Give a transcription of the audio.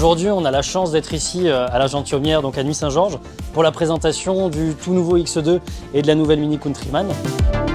aujourd'hui, on a la chance d'être ici à la Gentilhommière, donc à Nuits Saint-Georges, pour la présentation du tout nouveau X2 et de la nouvelle Mini Countryman.